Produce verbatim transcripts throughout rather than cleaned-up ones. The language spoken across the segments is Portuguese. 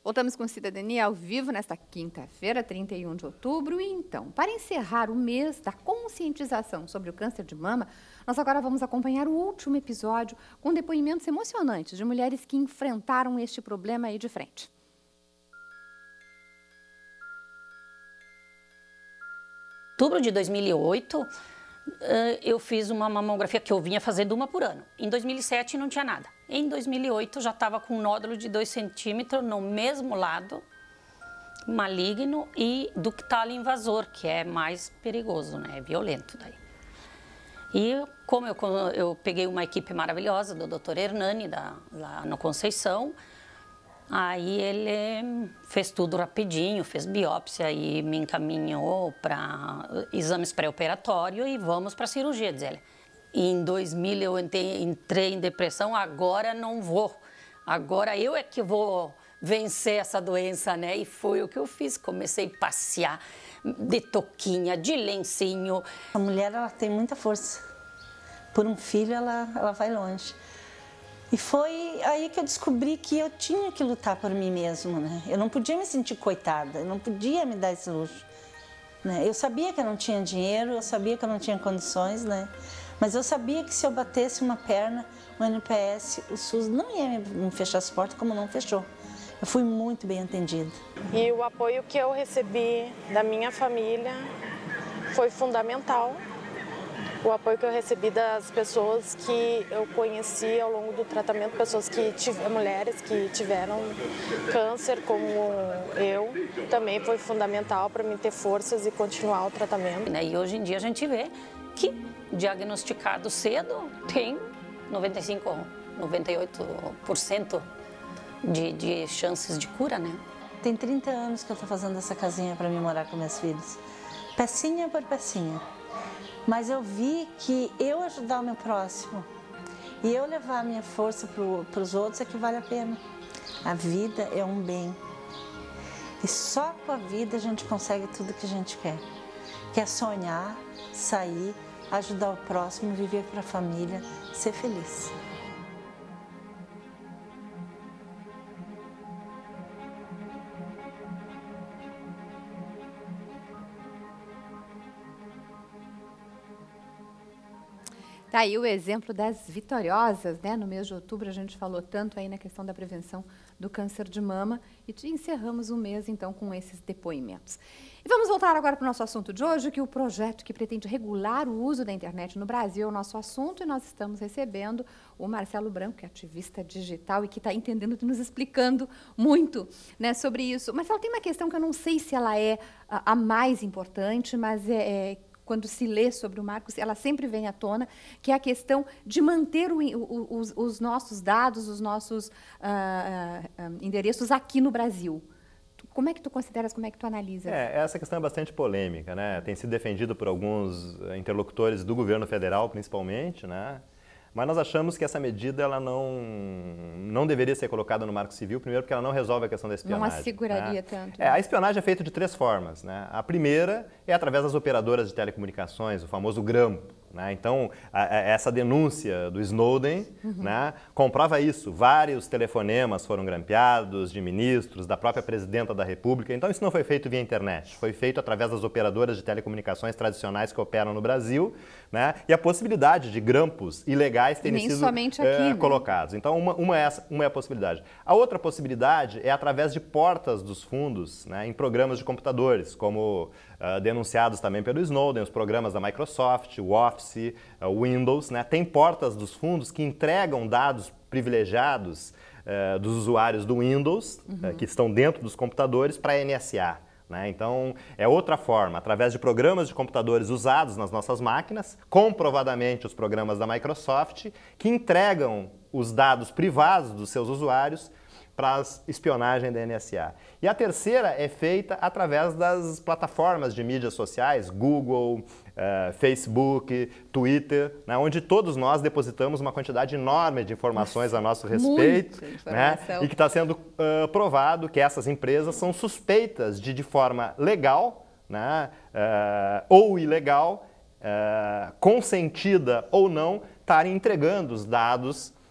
Voltamos com Cidadania ao vivo nesta quinta-feira, trinta e um de outubro. E então, para encerrar o mês da conscientização sobre o câncer de mama, nós agora vamos acompanhar o último episódio com depoimentos emocionantes de mulheres que enfrentaram este problema aí de frente. Em outubro de dois mil e oito, eu fiz uma mamografia que eu vinha fazendo uma por ano. Em dois mil e sete não tinha nada. Em dois mil e oito já estava com um nódulo de dois centímetros no mesmo lado, maligno, e ductal invasor, que é mais perigoso, né? É violento daí. E como eu, eu peguei uma equipe maravilhosa do doutor Hernani, da, lá no Conceição, aí ele fez tudo rapidinho, fez biópsia e me encaminhou para exames pré-operatórios e vamos para a cirurgia, diz ele. Em dois mil eu entrei em depressão, agora não vou. Agora eu é que vou vencer essa doença, né? E foi o que eu fiz. Comecei a passear de touquinha, de lencinho. A mulher, ela tem muita força. Por um filho, ela, ela vai longe. E foi aí que eu descobri que eu tinha que lutar por mim mesma, né? Eu não podia me sentir coitada, eu não podia me dar esse luxo, né? Eu sabia que eu não tinha dinheiro, eu sabia que eu não tinha condições, né? Mas eu sabia que se eu batesse uma perna, o N P S, o SUS não ia me fechar as portas como não fechou. Eu fui muito bem atendida. E o apoio que eu recebi da minha família foi fundamental. O apoio que eu recebi das pessoas que eu conheci ao longo do tratamento, pessoas que tiveram, mulheres que tiveram câncer como eu, também foi fundamental para mim ter forças e continuar o tratamento. E hoje em dia a gente vê que diagnosticado cedo tem noventa e cinco, noventa e oito por cento de, de chances de cura, né? Tem trinta anos que eu estou fazendo essa casinha para mim morar com meus filhos, pecinha por pecinha. Mas eu vi que eu ajudar o meu próximo e eu levar a minha força para os outros é que vale a pena. A vida é um bem. E só com a vida a gente consegue tudo que a gente quer. Que é sonhar, sair, ajudar o próximo, viver para a família, ser feliz. Tá aí o exemplo das vitoriosas, né? No mês de outubro a gente falou tanto aí na questão da prevenção do câncer de mama e encerramos o mês então com esses depoimentos. E vamos voltar agora para o nosso assunto de hoje, que o projeto que pretende regular o uso da internet no Brasil é o nosso assunto, e nós estamos recebendo o Marcelo Branco, que é ativista digital e que está entendendo e nos explicando muito, né, sobre isso. Marcelo, tem uma questão que eu não sei se ela é a, a mais importante, mas é, é quando se lê sobre o Marcos, ela sempre vem à tona, que é a questão de manter o, o, os, os nossos dados, os nossos uh, uh, endereços aqui no Brasil. Como é que tu consideras, como é que tu analisa? É, essa questão é bastante polêmica, né? Tem sido defendido por alguns interlocutores do governo federal, principalmente, né? Mas nós achamos que essa medida ela não, não deveria ser colocada no Marco Civil, primeiro porque ela não resolve a questão da espionagem. Não asseguraria, né, tanto. Né? É, a espionagem é feita de três formas, né? A primeira é através das operadoras de telecomunicações, o famoso grampo. Né? Então, a, a, essa denúncia do Snowden, uhum, né, comprova isso. Vários telefonemas foram grampeados de ministros, da própria presidenta da República. Então, isso não foi feito via internet. Foi feito através das operadoras de telecomunicações tradicionais que operam no Brasil, né? E a possibilidade de grampos ilegais terem sido somente aqui, é, né? colocados. Então, uma, uma, é essa, uma é a possibilidade. A outra possibilidade é através de portas dos fundos, né, em programas de computadores, como uh, denunciados também pelo Snowden, os programas da Microsoft, o Office, o Windows, né? Tem portas dos fundos que entregam dados privilegiados uh, dos usuários do Windows, uhum, uh, que estão dentro dos computadores, para a N S A. Né? Então, é outra forma, através de programas de computadores usados nas nossas máquinas, comprovadamente os programas da Microsoft, que entregam os dados privados dos seus usuários para a espionagem da N S A. E a terceira é feita através das plataformas de mídias sociais, Google, uh, Facebook, Twitter, né, onde todos nós depositamos uma quantidade enorme de informações a nosso respeito, né, e que está sendo uh, provado que essas empresas são suspeitas de, de forma legal, né, uh, ou ilegal, uh, consentida ou não, estarem entregando os dados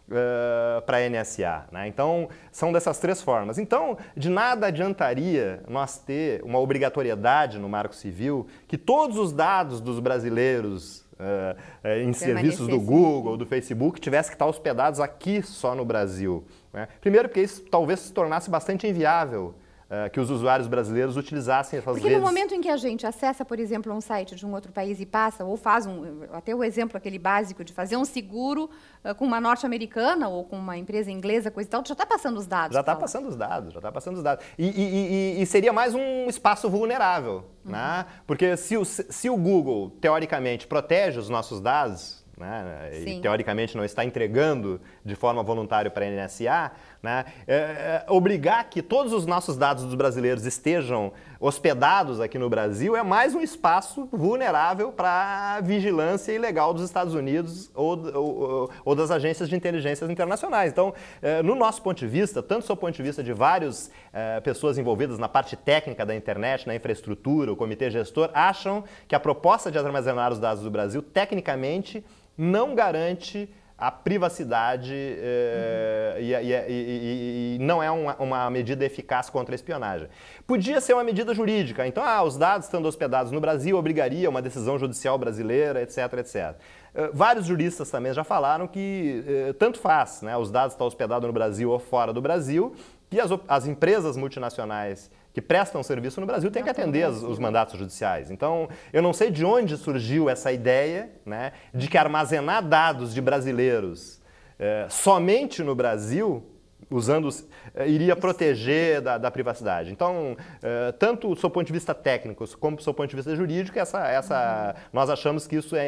uh, para a N S A. Né? Então, são dessas três formas. Então, de nada adiantaria nós ter uma obrigatoriedade no Marco Civil que todos os dados dos brasileiros uh, uh, em serviços do Google, do Facebook, tivessem que estar hospedados aqui só no Brasil. Né? Primeiro porque isso talvez se tornasse bastante inviável uh, que os usuários brasileiros utilizassem essas Porque redes. no momento em que a gente acessa, por exemplo, um site de um outro país e passa, ou faz um, até o exemplo aquele básico de fazer um seguro uh, com uma norte-americana ou com uma empresa inglesa, coisa e tal, já está passando os dados. Já está passando os dados, já está passando os dados. E, e, e, e seria mais um espaço vulnerável, uhum. né? Porque se o, se o Google, teoricamente, protege os nossos dados, né, e teoricamente não está entregando de forma voluntária para a N S A, né, é, é, obrigar que todos os nossos dados dos brasileiros estejam hospedados aqui no Brasil é mais um espaço vulnerável para a vigilância ilegal dos Estados Unidos ou, ou, ou das agências de inteligência internacionais. Então, é, no nosso ponto de vista, tanto do ponto de vista de várias é, pessoas envolvidas na parte técnica da internet, na infraestrutura, o comitê gestor, acham que a proposta de armazenar os dados do Brasil, tecnicamente, não garante a privacidade eh, uhum. e, e, e, e não é uma, uma medida eficaz contra a espionagem. Podia ser uma medida jurídica, então ah, os dados estando hospedados no Brasil obrigaria uma decisão judicial brasileira, etc, etcétera. Uh, vários juristas também já falaram que uh, tanto faz, né, os dados estão hospedados no Brasil ou fora do Brasil, que as, as empresas multinacionais que prestam serviço no Brasil têm que atender os, os mandatos judiciais. Então, eu não sei de onde surgiu essa ideia, né, de que armazenar dados de brasileiros eh, somente no Brasil, usando, eh, iria proteger da, da privacidade. Então, eh, tanto do seu ponto de vista técnico como do seu ponto de vista jurídico, essa, essa, uhum. nós achamos que isso é,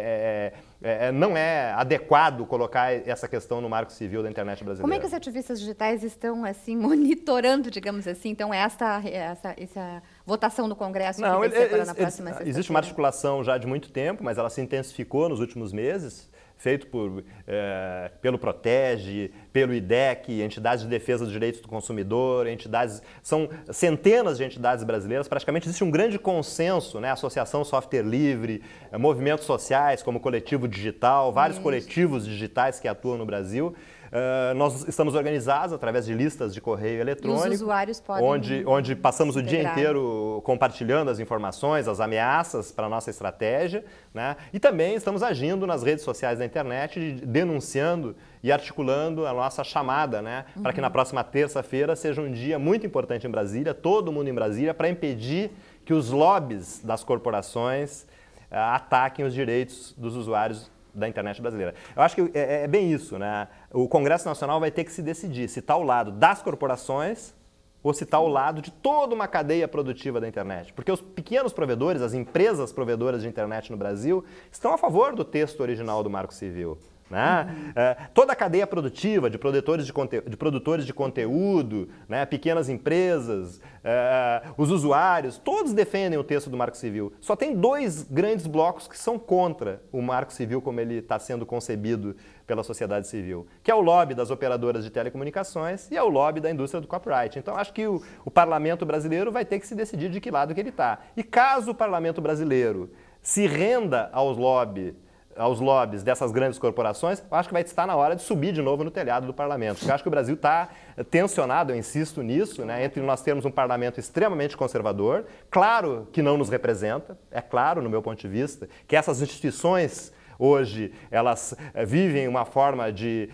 é, é, é, não é adequado colocar essa questão no Marco Civil da internet brasileira. Como é que os ativistas digitais estão assim monitorando, digamos assim, então essa, essa, essa votação no Congresso não, que vai ele, ser agora ele, na próxima ele, sexta-feira? Existe uma articulação já de muito tempo, mas ela se intensificou nos últimos meses, feito por, é, pelo Protege, pelo I D E C, entidades de defesa dos direitos do consumidor, entidades, são centenas de entidades brasileiras, praticamente existe um grande consenso, né? Associação Software Livre, é, movimentos sociais como Coletivo Digital, vários Isso. coletivos digitais que atuam no Brasil. Uh, nós estamos organizados através de listas de correio eletrônico, e os usuários podem onde, onde passamos o dia inteiro compartilhando as informações, as ameaças para a nossa estratégia, né? E também estamos agindo nas redes sociais da internet, denunciando e articulando a nossa chamada, né? Uhum. Para que na próxima terça-feira seja um dia muito importante em Brasília, todo mundo em Brasília, para impedir que os lobbies das corporações uh, ataquem os direitos dos usuários da internet brasileira. Eu acho que é, é bem isso, né? O Congresso Nacional vai ter que se decidir se está ao lado das corporações ou se está ao lado de toda uma cadeia produtiva da internet. Porque os pequenos provedores, as empresas provedoras de internet no Brasil, estão a favor do texto original do Marco Civil. Né? Uhum. É, toda a cadeia produtiva de produtores de, conte de, produtores de conteúdo, né? Pequenas empresas, é, os usuários, todos defendem o texto do Marco Civil. Só tem dois grandes blocos que são contra o Marco Civil como ele está sendo concebido pela sociedade civil, que é o lobby das operadoras de telecomunicações e é o lobby da indústria do copyright. Então, acho que o, o parlamento brasileiro vai ter que se decidir de que lado que ele está. E caso o parlamento brasileiro se renda aos lobbies aos lobbies dessas grandes corporações, eu acho que vai estar na hora de subir de novo no telhado do parlamento. Porque eu acho que o Brasil está tensionado, eu insisto nisso, né, entre nós termos um parlamento extremamente conservador, claro que não nos representa, é claro, no meu ponto de vista, que essas instituições hoje, elas é, vivem uma forma de,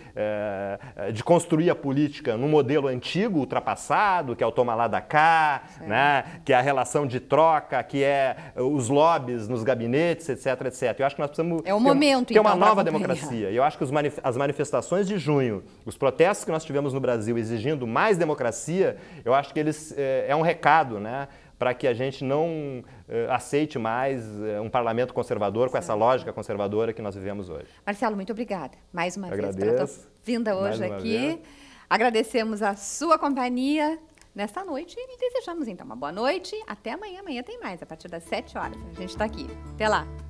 é, de construir a política num modelo antigo, ultrapassado, que é o toma lá da cá, né, que é a relação de troca, que é os lobbies nos gabinetes, etc, etcétera. Eu acho que nós precisamos é o momento, ter, ter uma então, nova democracia. E eu acho que os manif as manifestações de junho, os protestos que nós tivemos no Brasil exigindo mais democracia, eu acho que eles é, é um recado, né, para que a gente não uh, aceite mais uh, um parlamento conservador com essa lógica conservadora que nós vivemos hoje. Marcelo, muito obrigada mais uma Agradeço. vez pela tua vinda hoje aqui. Vez. Agradecemos a sua companhia nesta noite e desejamos então uma boa noite. Até amanhã. Amanhã tem mais, a partir das sete horas. A gente está aqui. Até lá.